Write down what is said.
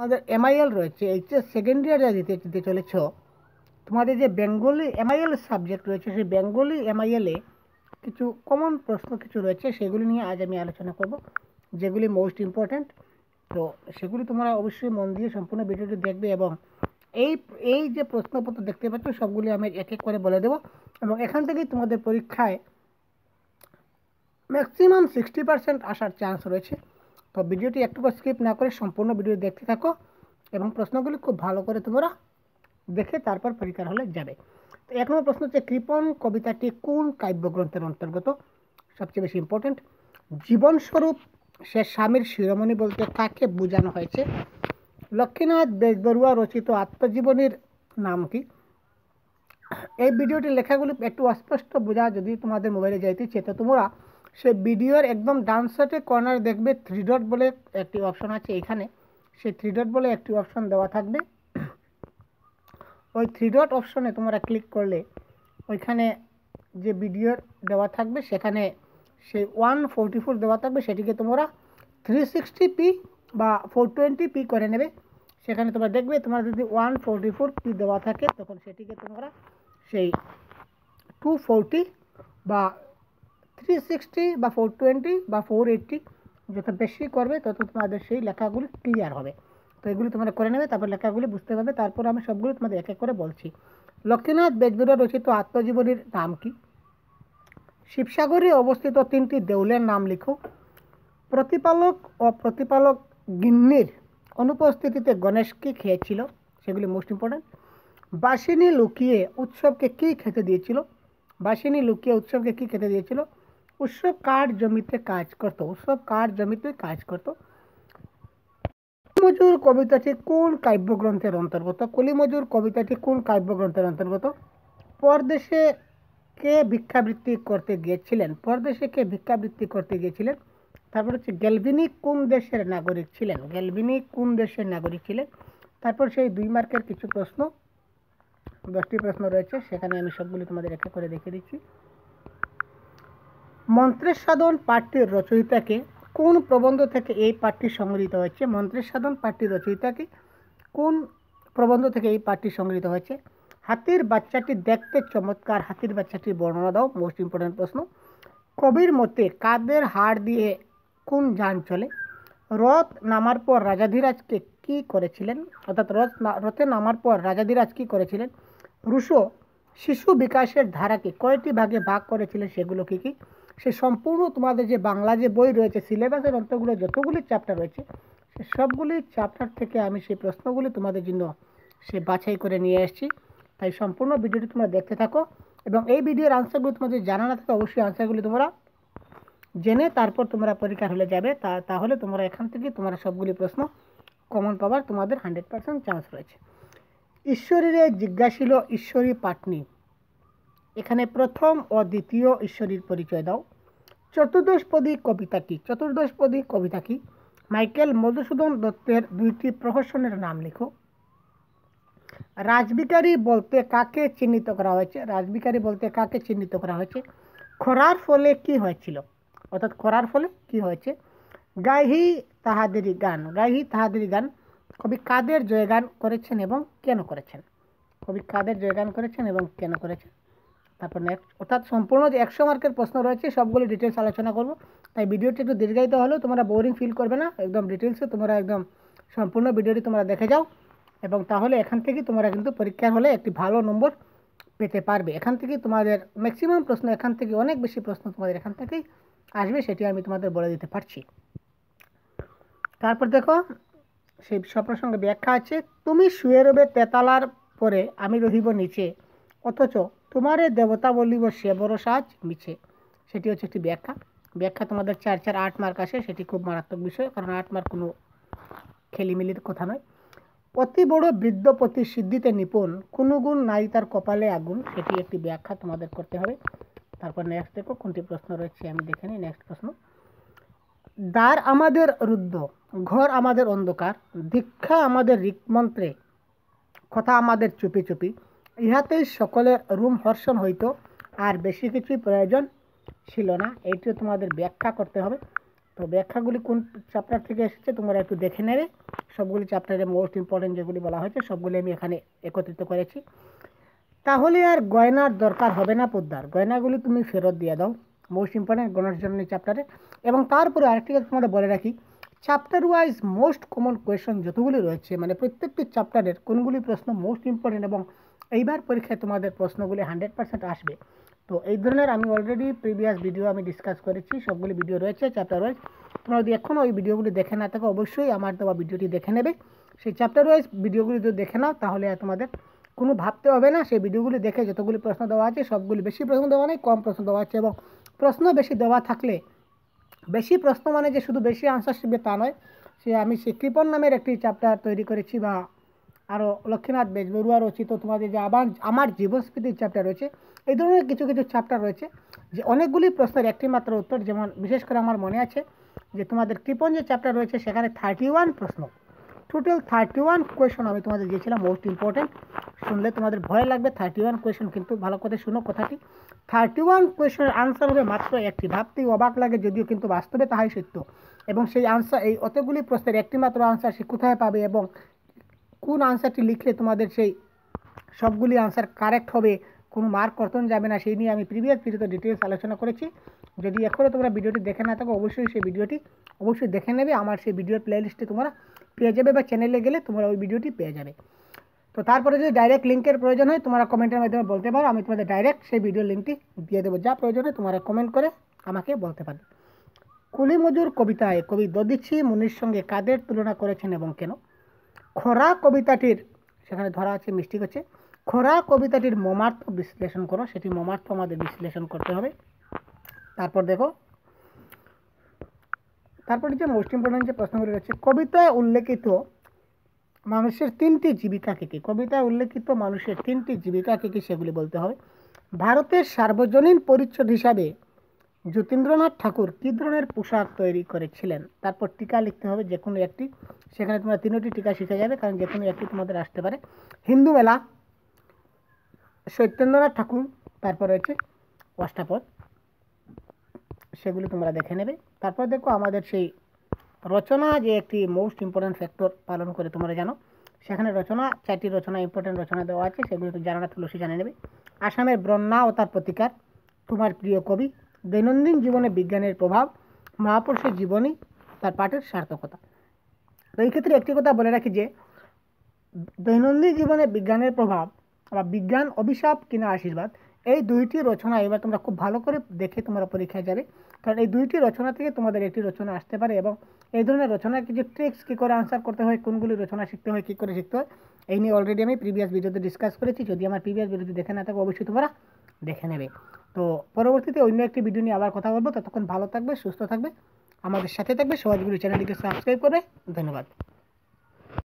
আমাদের এমআইএল রয়েছে, HS second ইয়ারে দিতে চলেছ, তোমাদের যে বেঙ্গলি এমআইএল সাবজেক্ট রয়েছে সেই বেঙ্গলি এমআইএলে কিছু কমন প্রশ্ন কিছু রয়েছে, সেগুলি নিয়ে আজ আমি আলোচনা করব, যেগুলি মোস্ট ইম্পর্ট্যান্ট। তো সেগুলি তোমরা অবশ্যই মন দিয়ে সম্পূর্ণ ভিডিওটি দেখবে এবং এই এই যে প্রশ্নপত্র দেখতে পাচ্ছ সবগুলি আমি এক এক করে বলে দেবো এবং এখান থেকেই তোমাদের পরীক্ষায় ম্যাক্সিমাম 60% আসার চান্স রয়েছে। তো ভিডিওটি একটু স্কিপ না করে সম্পূর্ণ ভিডিও দেখতে থাকো এবং প্রশ্নগুলি খুব ভালো করে তোমরা দেখে তারপর পরীক্ষার হলে যাবে। তো এক নম্বর প্রশ্ন হচ্ছে, কৃপণ কবিতাটি কোন কাব্যগ্রন্থের অন্তর্গত? সবচেয়ে বেশি ইম্পর্টেন্ট। জীবনস্বরূপ সে স্বামীর শিরোমণি বলতে কাকে বোঝানো হয়েছে? লক্ষ্মীনাথ বেজবরুয়া রচিত আত্মজীবনীর নাম কি? এই ভিডিওটির লেখাগুলি একটু অস্পষ্ট বোঝা যদি তোমাদের মোবাইলে যাইতে ইচ্ছে তো তোমরা সেই ভিডিওর একদম ডান সাইডে কর্নার দেখবে 3 ডট বলে একটি অপশন আছে, এখানে সেই 3 ডট বলে একটি অপশন দেওয়া থাকবে। ওই 3 ডট অপশনে তোমরা ক্লিক করলে ওইখানে যে ভিডিওর দেওয়া থাকবে সেখানে সেই 144 দেওয়া থাকবে, সেটিকে তোমরা 360p বা 420p করে নেবে। সেখানে তোমরা দেখবে তোমরা যদি 144p দেওয়া থাকে তখন সেটিকে তোমরা সেই 240 বা 360 বা 420 বা 480 যত বেশি করবে তত তোমাদের সেই লেখাগুলি ক্লিয়ার হবে। তো এগুলি তোমরা করে নেবে, তারপর লেখাগুলি বুঝতে পারবে। তারপর আমি সবগুলো তোমাদের এক এক করে বলছি। লক্ষ্মীনাথ বেজবরুয়া রচিত আত্মজীবনীর নাম কি? শিবসাগরে অবস্থিত 3টি দেউলের নাম লিখো। প্রতিপালক ও প্রতিপালক গিন্নির অনুপস্থিতিতে গণেশ কি খেয়েছিল? সেগুলি মোস্ট ইম্পর্ট্যান্ট। বাসিনী লুকিয়ে উৎসবকে কি খেতে দিয়েছিল? বাসিনী লুকিয়ে উৎসবকে কি খেতে দিয়েছিল? উৎসব কার জমিতে কাজ করত? উৎসব কার জমিতে কাজ করত? কলিমজুর কবিতাটি কোন কাব্যগ্রন্থের অন্তর্গত? কলিমজুর কবিতাটি কোন কাব্যগ্রন্থের অন্তর্গত? পরদেশে কে ভিক্ষাবৃত্তি করতে গিয়েছিলেন? পরদেশে কে ভিক্ষাবৃত্তি করতে গিয়েছিলেন? তারপর হচ্ছে গ্যালভিনি কোন দেশের নাগরিক ছিলেন? গ্যালভিনি কোন দেশের নাগরিক ছিলেন? তারপর সেই 2 মার্কের কিছু প্রশ্ন, 10টি প্রশ্ন রয়েছে, সেখানে আমি সবগুলি তোমাদের এক এক করে দেখিয়ে দিচ্ছি। মন্ত্রের সাধন পাঠটির রচয়িতাকে? কোন প্রবন্ধ থেকে এই পাঠটি সংগৃহীত হয়েছে? মন্ত্রের সাধন পাঠটির রচয়িতাকে? কোন প্রবন্ধ থেকে এই পাঠটি সংগৃহীত হয়েছে? হাতির বাচ্চাটি দেখতে চমৎকার, হাতির বাচ্চাটির বর্ণনা দাও। মোস্ট ইম্পর্টেন্ট প্রশ্ন। কবির মতে কাদের হাড় দিয়ে কোন যান চলে? রথ নামার পর রাজাধিরাজকে কি করেছিলেন? অর্থাৎ রথে নামার পর রাজাধিরাজ কি করেছিলেন? রুশো শিশু বিকাশের ধারাকে কয়টি ভাগে ভাগ করেছিলেন? সেগুলো কি কি? সে সম্পূর্ণ তোমাদের যে বাংলা যে বই রয়েছে সিলেবাসের অন্তর্গুলো যতগুলি চ্যাপ্টার রয়েছে সে সবগুলি চ্যাপ্টার থেকে আমি সেই প্রশ্নগুলি তোমাদের জন্য সে বাছাই করে নিয়ে এসেছি। তাই সম্পূর্ণ ভিডিওটি তোমরা দেখতে থাকো এবং এই ভিডিওর আনসারগুলো তোমাদের জানা না থাকে অবশ্যই আনসারগুলি তোমরা জেনে তারপর তোমরা পরীক্ষা হলে যাবে, তাহলে তোমরা এখান থেকে তোমরা সবগুলি প্রশ্ন কমন পাবার তোমাদের 100% চান্স রয়েছে। ঈশ্বরীরে জিজ্ঞাসিল ঈশ্বরী পাটনি, এখানে প্রথম ও দ্বিতীয় ঈশ্বরীর পরিচয় দাও। চতুর্দশপদী কবিতা কি? চতুর্দশপদী কবিতা কি? মাইকেল মধুসূদন দত্তের 2টি প্রহসনের নাম লিখো। রাজবিকারী বলতে কাকে চিহ্নিত করা হয়েছে? রাজবিকারী বলতে কাকে চিহ্নিত করা হয়েছে? খরার ফলে কি হয়েছিল? অর্থাৎ খরার ফলে কি হয়েছে? গাইহি তাহাদেরই গান, গাইহি তাহাদেরই গান কবি কাদের জয়গান করেছেন এবং কেন করেছেন? কবি কাদের জয়গান করেছেন এবং কেন করেছেন? তারপর নেক্সট, অর্থাৎ সম্পূর্ণ যে 100 মার্কের প্রশ্ন রয়েছে সবগুলো ডিটেলস আলোচনা করব। তাই ভিডিওটি একটু দীর্ঘায়িত হলেও তোমরা বোরিং ফিল করবে না, একদম ডিটেলসে তোমরা একদম সম্পূর্ণ ভিডিওটি তোমরা দেখে যাও এবং তাহলে এখান থেকে তোমরা কিন্তু পরীক্ষার হলে একটি ভালো নম্বর পেতে পারবে। এখান থেকে তোমাদের ম্যাক্সিমাম প্রশ্ন, এখান থেকে অনেক বেশি প্রশ্ন তোমাদের এখান থেকেই আসবে, সেটি আমি তোমাদের বলে দিতে পারছি। তারপর দেখো সেই সপ্রসঙ্গে ব্যাখ্যা আছে। তুমি শুয়ে রবে তেতালার পরে আমি রহিব নিচে, অথচ তোমারে দেবতা বলিব সে বড় সাজ মিছে। সেটি হচ্ছে একটি ব্যাখ্যা। ব্যাখ্যা তোমাদের 4 4 8 মার্ক আসে, সেটি খুব মারাত্মক বিষয়, কারণ 8 মার্ক কোনো খেলিমিলির কথা নয়। অতি বড় বৃদ্ধপতি সিদ্ধিতে নিপুণ, কোনো গুণ নাই তার কপালে আগুন, সেটি একটি ব্যাখ্যা তোমাদের করতে হবে। তারপর নেক্সট দেখো কোনটি প্রশ্ন রয়েছে আমি দেখে নিই। নেক্সট প্রশ্ন, দ্বার আমাদের রুদ্ধ, ঘর আমাদের অন্ধকার, দীক্ষা আমাদের ঋক্মন্ত্রে, কথা আমাদের চুপি চুপি, ইহাতেই সকলের রুম হর্ষণ হইত, আর বেশি কিছুই প্রয়োজন ছিল না। এইটিও তোমাদের ব্যাখ্যা করতে হবে। তো ব্যাখ্যাগুলি কোন চ্যাপ্টার থেকে এসেছে তোমরা একটু দেখে নেবে। সবগুলি চ্যাপ্টারে মোস্ট ইম্পর্টেন্ট যেগুলি বলা হয়েছে সবগুলি আমি এখানে একত্রিত করেছি। তাহলে আর গয়নার দরকার হবে না পোদ্দার, গয়নাগুলি তুমি ফেরত দিয়ে দাও। মোস্ট ইম্পর্টেন্ট গণেশ জননী চ্যাপ্টারে। এবং তারপরে আরেকটি কথা তোমাদের বলে রাখি, chapter wise most common question যতগুলি রয়েছে, মানে প্রত্যেকটি চ্যাপ্টারের কোনগুলি প্রশ্ন মোস্ট ইম্পর্টেন্ট এবং এইবার পরীক্ষায় তোমাদের প্রশ্নগুলি 100% আসবে। তো এই ধরনের আমি অলরেডি প্রিভিয়াস ভিডিও আমি ডিসকাস করেছি, সবগুলি ভিডিও রয়েছে চ্যাপ্টার ওয়াইজ। তোমরা যদি এখনও ওই ভিডিওগুলি দেখে না থাকো অবশ্যই আমার দেওয়া ভিডিওটি দেখে নেবে। সেই চ্যাপ্টার ওয়াইজ ভিডিওগুলি যদি দেখে নাও তাহলে আর তোমাদের কোনো ভাবতে হবে না। সেই ভিডিওগুলি দেখে যতগুলি প্রশ্ন দেওয়া আছে সবগুলি, বেশি প্রশ্ন দেওয়া নেই, কম প্রশ্ন দেওয়া আছে। এবং প্রশ্ন বেশি দেওয়া থাকলে, বেশি প্রশ্ন মানে যে শুধু বেশি আনসার শিখবে তা নয়, আমি সেই কৃপণ নামের একটি চ্যাপ্টার তৈরি করেছি, বা আরও লক্ষ্মীনাথ বেজবরুয়া রচিত তোমাদের যে আমার জীবনস্মৃতির চ্যাপ্টার রয়েছে, এই ধরনের কিছু কিছু চ্যাপ্টার রয়েছে যে অনেকগুলি প্রশ্নের একটি মাত্র উত্তর। যেমন বিশেষ করে আমার মনে আছে যে তোমাদের কৃপণ যে চ্যাপ্টার রয়েছে সেখানে 31 প্রশ্ন, টোটাল 31 কোয়েশন আমি তোমাদের দিয়েছিলাম মোস্ট ইম্পর্টেন্ট। শুনলে তোমাদের ভয় লাগবে 31 কোয়েশন, কিন্তু ভালো করে শুনো কথাটি। 31 কোয়েশনের আনসার হবে মাত্র একটি। ভাবতেই অবাক লাগে, যদিও কিন্তু বাস্তবে তাহাই সত্য। এবং সেই আনসার, এই অতগুলি প্রশ্নের একটি মাত্র আনসার সে কোথায় পাবে এবং কোন আনসারটি লিখলে তোমাদের সেই সবগুলি আনসার কারেক্ট হবে, কোনো মার্ক কর্তন যাবে না, সেই নিয়ে আমি প্রিভিয়াস ভিডিওতে ডিটেলস আলোচনা করেছি। যদি এখনও তোমরা ভিডিওটি দেখে না থাকো অবশ্যই সেই ভিডিওটি অবশ্যই দেখে নেবে। আমার সেই ভিডিওর প্লেলিস্টে তোমরা পেয়ে যাবে, বা চ্যানেলে গেলে তোমরা ওই ভিডিওটি পেয়ে যাবে। তো তারপরে যদি ডাইরেক্ট লিঙ্কের প্রয়োজন হয় তোমরা কমেন্টের মাধ্যমে বলতে পারো, আমি তোমাদের ডাইরেক্ট সেই ভিডিও লিঙ্কটি দিয়ে দেবো। যা প্রয়োজন হয় তোমরা কমেন্ট করে আমাকে বলতে পারবে। কুলি মজুর কবিতায় কবি দদিছি মুনির সঙ্গে কাদের তুলনা করেছেন এবং কেন? খরা কবিতাটির, সেখানে ধরা আছে মিষ্টি হচ্ছে, খরা কবিতাটির মর্মার্থ বিশ্লেষণ করো। সেটি মর্মার্থ আমাদের বিশ্লেষণ করতে হবে। তারপর দেখো, তারপরে যে মোস্ট ইম্পর্টেন্ট যে প্রশ্নগুলি রয়েছে, কবিতায় উল্লেখিত মানুষের 3টি জীবিকা কী কী? কবিতায় উল্লেখিত মানুষের 3টি জীবিকা কী কী সেগুলি বলতে হবে। ভারতের সার্বজনীন পরিচ্ছদ হিসাবে যতীন্দ্রনাথ ঠাকুর কী ধরনের পোশাক তৈরি করেছিলেন? তারপর টিকা লিখতে হবে যে কোনো একটি, সেখানে তোমরা 3টি টিকা শিখে যাবে, কারণ যে কোনো একটি তোমাদের আসতে পারে। হিন্দু মেলা, সত্যেন্দ্রনাথ ঠাকুর, তারপর রয়েছে অষ্টাপদ, সেগুলি তোমরা দেখে নেবে। তারপর দেখো আমাদের সেই রচনা যে একটি মোস্ট ইম্পর্টেন্ট ফ্যাক্টর পালন করে তোমরা জানো, সেখানে রচনা 4টি রচনা ইম্পর্টেন্ট রচনা দেওয়া আছে, সেগুলি তো জানা না তুলসী জানে নেবে। আসামের বন্যা ও তার প্রতিকার, তোমার প্রিয় কবি, দৈনন্দিন জীবনে বিজ্ঞানের প্রভাব, মহাপুরুষের জীবনী, তার পাঠের সার্থকতা। তো এই ক্ষেত্রে একটি কথা বলে রাখি যে দৈনন্দিন জীবনে বিজ্ঞানের প্রভাব বা বিজ্ঞান অভিশাপ কিনা আশীর্বাদ, এই 2টি রচনা এবার তোমরা খুব ভালো করে দেখে তোমরা পরীক্ষায় যাবে, কারণ এই 2টি রচনা থেকে তোমাদের একটি রচনা আসতে পারে। এবং এই ধরনের রচনার কিছু ট্রিক্স, কী করে আনসার করতে হয়, কোনগুলি রচনা শিখতে হয়, কী করে শিখতে হয়, এই নিয়ে অলরেডি আমি প্রিভিয়াস ভিডিওতে ডিসকাস করেছি। যদি আমার প্রিভিয়াস ভিডিওটি দেখে না থাকো অবশ্যই তোমরা দেখে নেবে। তো পরবর্তীতে অন্য একটি ভিডিও নিয়ে আবার কথা বলবো। ততক্ষণ ভালো থাকবে, সুস্থ থাকবে, আমাদের সাথে থাকবে, সহজগুলি চ্যানেলটিকে সাবস্ক্রাইব করবে। ধন্যবাদ।